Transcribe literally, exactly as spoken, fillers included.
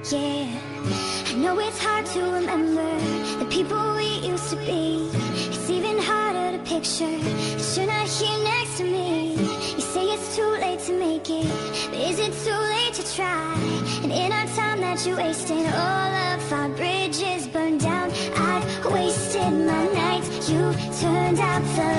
Yeah, I know it's hard to remember the people we used to be. It's even harder to picture that you're not here next to me. You say it's too late to make it, but is it too late to try? And in our time that you wasted, all of our bridges burned down. I've wasted my nights, you turned out the